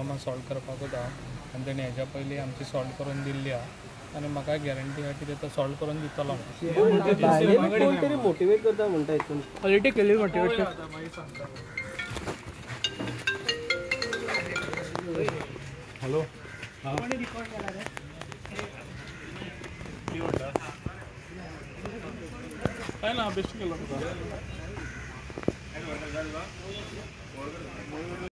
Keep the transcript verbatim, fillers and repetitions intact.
problem solve करपाक वता आनी तेणी हेज्या पयलीं आमची सॉल्व करून दिल्ली आहा आनी म्हाका गॅरंटी आहा की तो सॉल्व करून दितलो कोण तरी मोटिवेट करता म्हणटा हितून पॉलिटिक केली मोटिवेशन हॅलो काय ना बेस्ट केलं